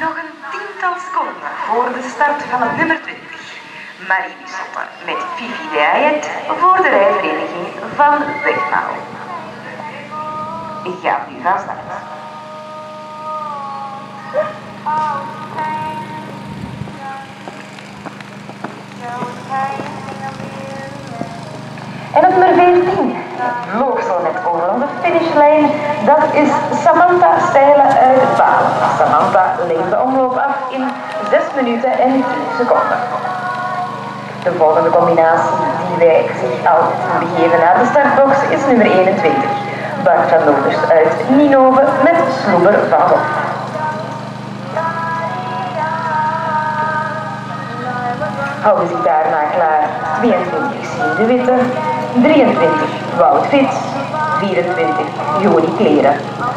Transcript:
Nog een tiental seconden voor de start van het nummer 20. Marie Wisselter met Fifi de Ayet voor de rijvereniging van Wegmouw. Ik ga nu van start. En op nummer 14 vloog zo net over de finishlijn. Dat is Samantha Stijlen uit Baal. Samantha levert de omloop af in 6 minuten en 10 seconden. De volgende combinatie die wij zich al begeven naar de startbox is nummer 21. Bart van Loerders uit Ninove met Sloeber van Hof. Houden zich daarna klaar 22 Sien de Witte, 23 Wout Vits, 24 Joni Kleren.